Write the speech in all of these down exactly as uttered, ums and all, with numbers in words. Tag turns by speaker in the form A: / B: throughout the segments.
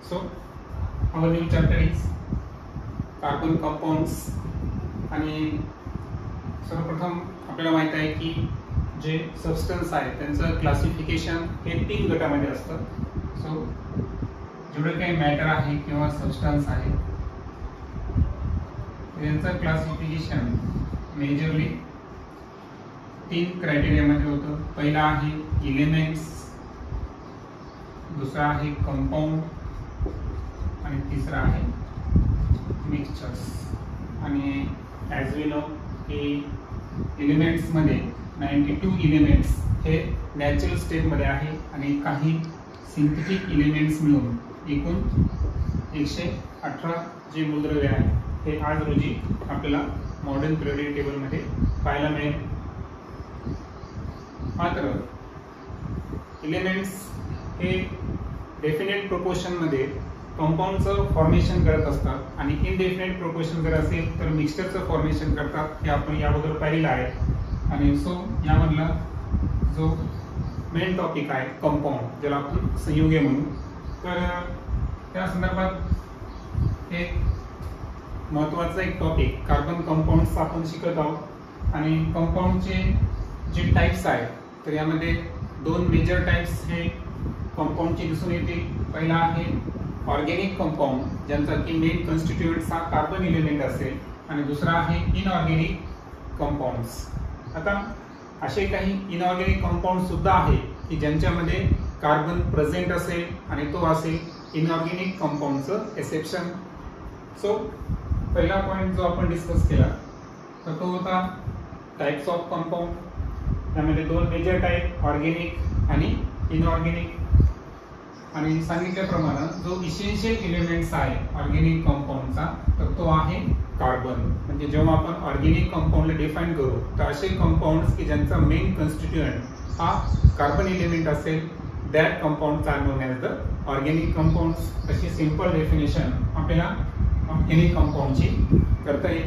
A: So our new chapter is carbon compounds. आणि सर्वप्रथम आपल्याला माहित आहे की जे सबस्टन्स आहे त्यांचं क्लासिफिकेशन हे तीन गटामध्ये असतं. सो जेवढे काही मॅटर आहे किंवा सबस्टन्स आहे त्यांचं क्लासिफिकेशन मेजरली तीन क्रायटेरियामध्ये होतं. पहिला आहे एलिमेंट्स, दुसरा आहे कंपाउंड आणि तिसरा आहे मिक्सचर्स. आणि ॲज वी नो की एलिमेंट्समध्ये नाईंटी टू एलिमेंट्स हे नॅचरल स्टेटमध्ये आहे आणि काही सिंथेटिक एलिमेंट्स मिळून एकूण एकशे अठरा जे मूलद्रव्य आहे हे आज रोजी आपल्याला मॉडर्न पिरियोडिक टेबलमध्ये पाहायला मिळेल. मात्र एलिमेंट्स हे डेफिनेट प्रोपोर्शनमध्ये कंपाऊंडचं फॉर्मेशन करत असतात आणि इनडेफिनेट प्रोपोर्शन जर असेल तर मिक्सचरचं फॉर्मेशन करतात. हे आपण याबद्दल पाहिलेलं आहे. आणि सो यामधला जो मेन टॉपिक आहे कंपाऊंड, ज्याला आपण संयुगे म्हणू, तर त्या संदर्भात एक महत्त्वाचा एक टॉपिक कार्बन कंपाऊंड्स आपण शिकत आहोत. आणि कंपाऊंडचे जे टाइप्स आहेत तर यामध्ये दोन मेजर टाइप्स हे कंपाऊंडचे दिसून येते. पहिला आहे ऑर्गेनिक कंपाऊंड, ज्यांचा की मेन कॉन्स्टिट्यूएंट्स हा कार्बन एलिमेंट असेल, आणि दुसरा आहे इनऑर्गेनिक कंपाऊंड्स. आता असे काही इनऑर्गेनिक कंपाऊंड सुद्धा आहे की ज्यांच्यामध्ये कार्बन प्रेझेंट असेल आणि तो असेल इनऑर्गेनिक कंपाऊंडचं एक्सेप्शन. सो पहिला पॉइंट जो आपण डिस्कस केला तर तो होता टाइप्स ऑफ कंपाऊंड. त्यामध्ये दोन मेजर टाइप, ऑर्गेनिक आणि इनऑर्गेनिक. आणि सांगितल्याप्रमाणे जो इसेन्शियल एलिमेंट्स आहे ऑर्गेनिक कंपाऊंडचा तर तो आहे कार्बन. म्हणजे जेव्हा आपण ऑर्गेनिक कंपाऊंडला डिफाइन करू तर असे कंपाऊंड्स की ज्यांचा मेन कॉन्स्टिट्यूएंट हा कार्बन एलिमेंट असेल, that compounds are known as the organic compounds. अशी सिंपल डेफिनेशन आपल्याला ऑर्गेनिक कंपाऊंडची करता येईल.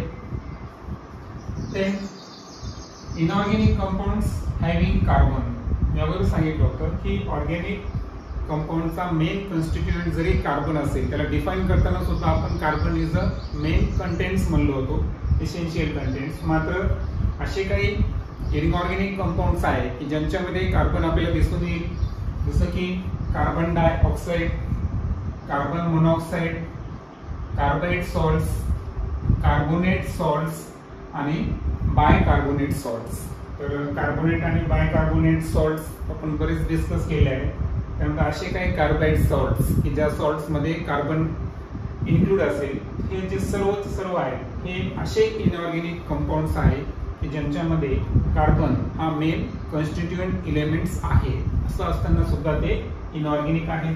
A: ते इनऑर्गेनिक कंपाऊंड्स हॅव्हिंग कार्बन, यावर सांगितलं होतं की ऑर्गेनिक कंपाऊंडचा मेन कॉन्स्टिट्यूएंट जरी कार्बन असेल, त्याला डिफाइन करताना सुद्धा आपण carbon is a main contents म्हणलो होतो, इसेन्शियल कंटेंट्स. मात्र असे काही इनऑर्गेनिक कंपाऊंड्स आहे की ज्यांच्यामध्ये कार्बन आपल्याला दिसून येईल, जसं की carbon dioxide, carbon monoxide, carbide salts, carbonate salts आणि बायकार्बोनेट सॉल्ट्स. तर कार्बोनेट आणि बायकार्बोनेट सॉल्ट्स आपण बरेच डिस्कस केले आहे. त्यानंतर असे काही कार्बाइड सॉल्ट्स की ज्या सॉल्ट्समध्ये कार्बन इन्क्लूड असेल, हे जे सर्व सर्व आहेत हे असे इनऑर्गेनिक कंपाऊंड्स आहे की ज्यांच्यामध्ये कार्बन हा मेन कॉन्स्टिट्यूएंट एलिमेंट्स आहे. असं असताना सुद्धा ते इनऑर्गेनिक आहे.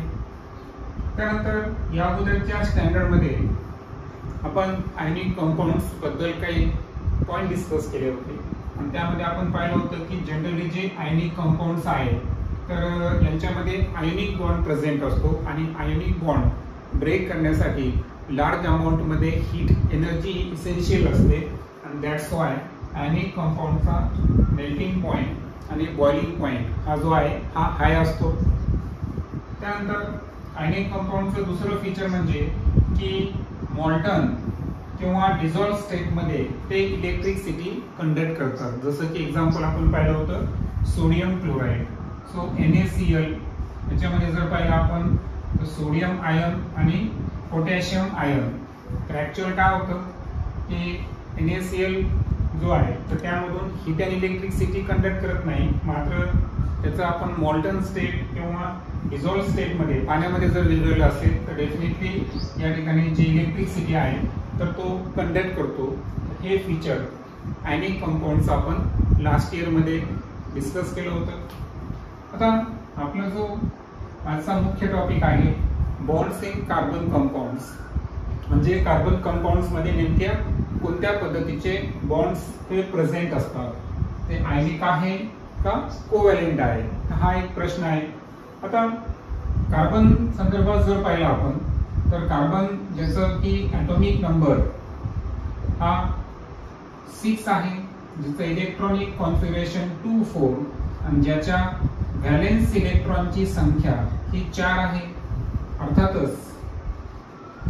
A: त्यानंतर या अगोदरच्या स्टँडर्डमध्ये आपण आयनिक कंपाऊंड्स बद्दल काही पॉइंट डिस्कस केले होते. आणि त्यामध्ये आपण पाहिलं होतं की जनरली जे आयनिक कंपाऊंड्स आहेत तर यांच्यामध्ये आयोनिक बॉन्ड प्रेझेंट असतो आणि आयोनिक बॉन्ड ब्रेक करण्यासाठी लार्ज अमाऊंटमध्ये हीट एनर्जी इसेन्शियल असते. आणि दॅट्स वाय आयनिक कंपाऊंडचा मेल्टिंग पॉईंट आणि बॉइलिंग पॉईंट हा जो आहे हा हाय असतो. त्यानंतर आयनिक कंपाऊंडचं दुसरं फीचर म्हणजे की मॉल्टन किंवा डिझॉल्व स्टेटमध्ये ते इलेक्ट्रिसिटी कंडक्ट करतात. जसं की एक्झाम्पल आपण पाहिलं होतं sodium chloride. So N A C L याच्यामध्ये जर पाहिलं आपण तर सोडियम आयन आणि पोटॅशियम आयन. तर ॲक्च्युअल काय होतं की एन ए सी एल जो आहे तर त्यामधून हीट अँड इलेक्ट्रिसिटी कंडक्ट करत नाही. मात्र त्याचं आपण मॉल्टन स्टेट किंवा डिझॉल्व स्टेटमध्ये पाण्यामध्ये जर विरघळलं असेल तर डेफिनेटली या ठिकाणी जी इलेक्ट्रिसिटी आहे तर तो कंडक्ट करतो. हे फीचर आयनिक कंपाऊंडचं आपण लास्ट इयरमध्ये डिस्कस केलं होतं. आता आपला जो आजचा मुख्य टॉपिक आहे बॉन्ड्स इन कार्बन कंपाऊंड्स, म्हणजे कार्बन कंपाऊंड्समध्ये नेमक्या कोणत्या पद्धतीचे बॉन्ड्स हे प्रेझेंट असतात, ते आयनिक आहे का कोव्हॅलेंट आहे, हा एक प्रश्न आहे. आता कार्बन संदर्भात जर पाहिलं आपण तर कार्बन ज्याचं की ॲटॉमिक नंबर हा सिक्स आहे, ज्याचं इलेक्ट्रॉनिक कॉन्फिगरेशन टू फोर आणि ज्याच्या व्हॅलेन्स इलेक्ट्रॉनची संख्या ही चार आहे. अर्थातच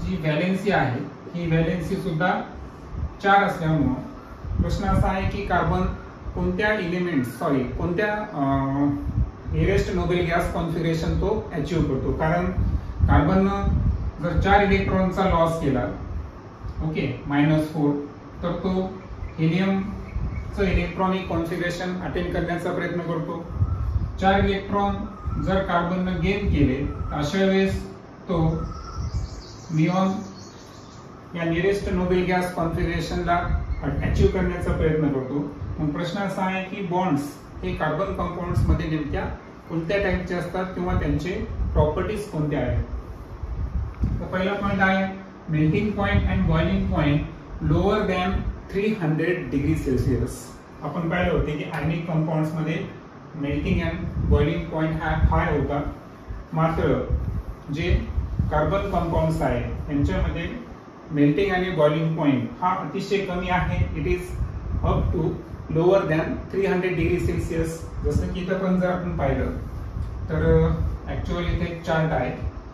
A: जी व्हॅलेन्सी आहे ही व्हॅलेन्सी सुद्धा चार असल्यामुळे प्रश्न असा आहे की कार्बन कोणत्या एलिमेंट सॉरी कोणत्या निअरेस्ट नोबेल गॅस कॉन्फिगरेशन तो अचीव करतो. कारण कार्बननं जर चार इलेक्ट्रॉनचा लॉस केला ओके मायनस फोर तर तो हिलियमचं इलेक्ट्रॉनिक कॉन्फिगरेशन अटेंड करण्याचा प्रयत्न करतो. चार इलेक्ट्रॉन जर कार्बननं गेन केले तर अशा वेळेस तो निऑन या निअरेस्ट नोबेल गॅस कॉन्फिगरेशनला अचीव करण्याचा प्रयत्न करतो. मग प्रश्न असा आहे की बॉन्ड्स हे कार्बन कंपाऊंड्स मध्ये नेमक्या कोणत्या टाईपचे असतात किंवा त्यांचे प्रॉपर्टीज कोणत्या आहेत. तर पहिला पॉइंट आहे melting point and boiling point lower than three hundred degree Celsius. आपण पाहिलं होते की आयनिक कंपाऊंड्स मध्ये मेल्टिंग अँड बॉइलिंग पॉइंट हा हाय होता. मात्र जे कार्बन कंपाऊंड्स आहे त्यांच्यामध्ये मेल्टिंग आणि बॉइलिंग पॉइंट हा अतिशय कमी आहे. It is up to lower than three hundred degree Celsius. जसं की इथं पण जर आपण पाहिलं तर ऍक्च्युअली इथे एक चार्ट आहे.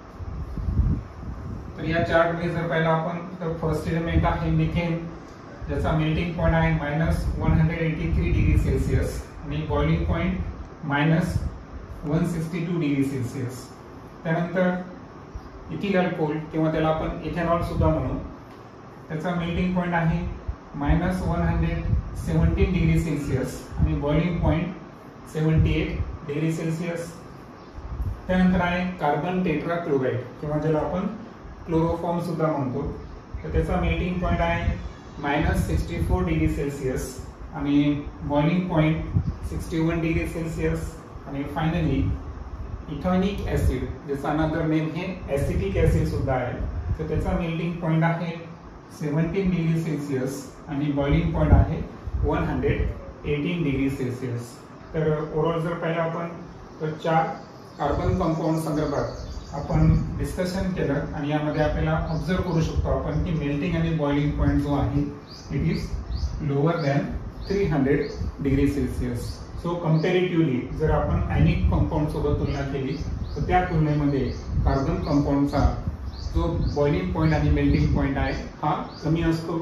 A: तर या चार्ट मध्ये जर पाहिलं आपण तर फर्स्ट एलिमेंट आहे मिथेन ज्याचा मेल्टिंग पॉइंट आहे minus one hundred eighty three degree Celsius आणि boiling point minus one sixty two degree Celsius. त्यानंतर इथिल अल्कोहोल किंवा त्याला आपण इथेनॉल सुद्धा म्हणू त्याचा मेल्टिंग पॉइंट आहे minus one hundred seventeen degree Celsius आणि boiling point seventy eight degree Celsius. त्यानंतर आहे कार्बन टेट्राक्लोराइड किंवा ज्याला आपण क्लोरोफॉर्म सुद्धा म्हणतो तर त्याचा मेल्टिंग पॉइंट आहे minus sixty four degree Celsius आणि boiling point sixty one degree Celsius. आणि फायनली इथॉनिक ऍसिड ज्याचा अनदर नेम हे ऍसिटिक ऍसिड सुद्धा आहे तर त्याचा मेल्टिंग पॉइंट आहे सेवन्टीन डिग्री सेल्सिअस आणि बॉइलिंग पॉइंट आहे one hundred eighteen degree Celsius. तर ओव्हरऑल जर पाहिलं आपण तर चार कार्बन कंपाऊंड संदर्भात आपण डिस्कशन केलं आणि यामध्ये आपल्याला ऑब्झर्व करू शकतो आपण की मेल्टिंग आणि बॉइलिंग पॉइंट जो आहे it is lower than three hundred degree Celsius. So comparatively जर आपण आयनिक कंपाऊंड सोबत तुलना केली तर त्या तुलनेमध्ये कार्बन कंपाऊंडचा जो बॉइलिंग पॉइंट आणि मेल्टिंग पॉइंट आहे हा कमी असतो.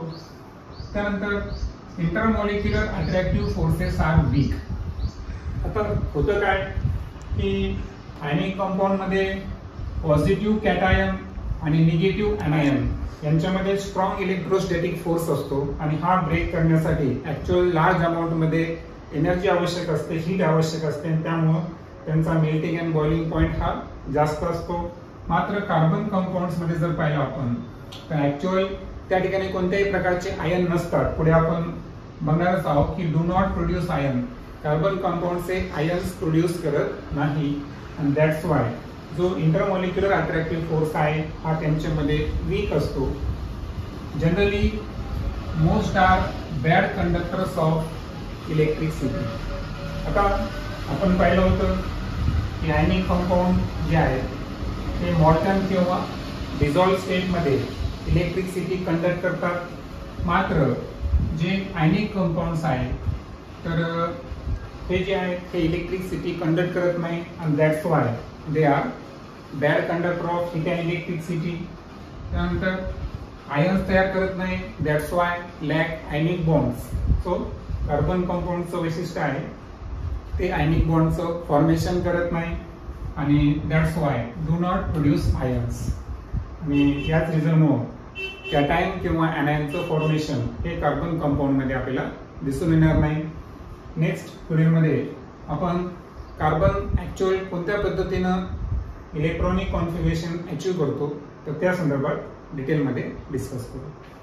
A: त्यानंतर intermolecular attractive forces are weak. आता होतं काय की आयनिक कंपाऊंड मध्ये पॉझिटिव्ह कॅटायन आणि निगेटिव्ह अनायन यांच्यामध्ये स्ट्रॉंग इलेक्ट्रोस्टॅटिक फोर्स असतो आणि हा ब्रेक करण्यासाठी ऍक्च्युअल लार्ज अमाऊंट मध्ये एनर्जी आवश्यक असते, हीट आवश्यक असते आणि त्यामुळे त्यांचा मेल्टिंग अँड बॉइलिंग पॉइंट हा जास्त असतो. मात्र कार्बन कंपाऊंड्स मध्ये जर पाहिलं आपण तर ऍक्च्युअल त्या ठिकाणी कोणत्याही प्रकारचे आयन नसतात. पुढे आपण बघणारच आहोत की do not produce ion. Carbon कंपाऊंडचे आयन्स प्रोड्यूस करत नाही आणि दॅट्स वाय जो इंटरमॉलिक्युलर अट्रॅक्टिव्ह फोर्स आहे हा त्यांच्यामध्ये वीक असतो. Generally most are bad conductors of electricity. आता आपण पाहिलं होतं की आयनिक कंपाऊंड जे आहेत ते मॉर्टन किंवा डिझॉल्व स्टेटमध्ये इलेक्ट्रिसिटी कंडक्ट करतात. मात्र जे आयनिक कंपाऊंड्स आहेत तर हे जे आहेत हे इलेक्ट्रिसिटी कंडक्ट करत नाही आणि that's why they are bad conductor of heat and electricity. त्यानंतर आयन्स तयार करत नाही that's why lack ionic bonds. So carbon कंपाऊंडचं वैशिष्ट्य आहे ते आयनिक बॉन्डचं फॉर्मेशन करत नाही आणि दॅट्स वाय डू नॉट प्रोड्यूस आयन्स. आणि याच रिझनमुळे कॅटायन किंवा अनायनचं फॉर्मेशन हे कार्बन कंपाऊंडमध्ये आपल्याला दिसून येणार नाही. नेक्स्ट व्हिडिओमध्ये आपण कार्बन ऍक्च्युअल कोणत्या पद्धतीनं इलेक्ट्रॉनिक कॉन्फिगरेशन अचीव करतो तर त्या संदर्भात डिटेलमध्ये डिस्कस करू.